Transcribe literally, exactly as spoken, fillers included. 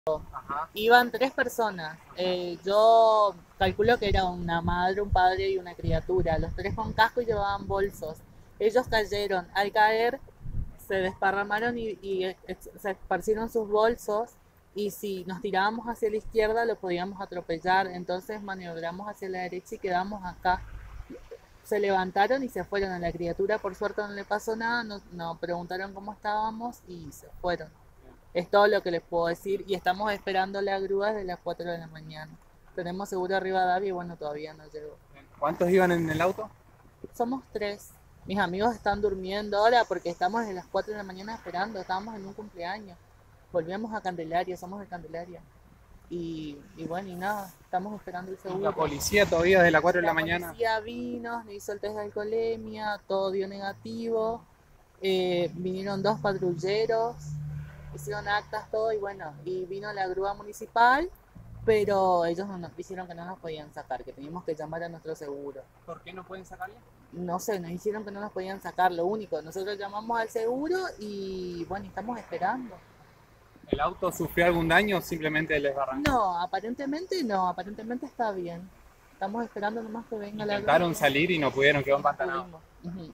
Ajá. Iban tres personas. Eh, yo calculo que era una madre, un padre y una criatura. Los tres con casco y llevaban bolsos. Ellos cayeron. Al caer se desparramaron y, y ex- se esparcieron sus bolsos. Y si nos tirábamos hacia la izquierda lo podíamos atropellar. Entonces maniobramos hacia la derecha y quedamos acá. Se levantaron y se fueron. A la criatura por suerte no le pasó nada. Nos, nos preguntaron cómo estábamos y se fueron. Es todo lo que les puedo decir y estamos esperando la grúa desde las cuatro de la mañana. Tenemos seguro arriba Davi y bueno, todavía no llegó. ¿Cuántos iban en el auto? Somos tres. Mis amigos están durmiendo ahora porque estamos desde las cuatro de la mañana esperando. Estábamos en un cumpleaños. Volvemos a Candelaria, somos de Candelaria. Y, y bueno, y nada, estamos esperando el ¿Y la seguro. policía todavía desde las cuatro de la La mañana? policía vino, le hizo el test de alcoholemia, todo dio negativo. Eh, vinieron dos patrulleros, hicieron actas, todo, y bueno, y vino la grúa municipal, pero ellos no nos dijeron que no nos podían sacar, que teníamos que llamar a nuestro seguro. ¿Por qué no pueden sacarle? No sé, nos dijeron que no nos podían sacar, lo único, nosotros llamamos al seguro y bueno, estamos esperando. ¿El auto sufrió algún daño o simplemente les barrancó? No, aparentemente no, aparentemente está bien. Estamos esperando nomás que venga la grúa Intentaron salir y no pudieron, quedó y no empantanado. pudimos. Ujú.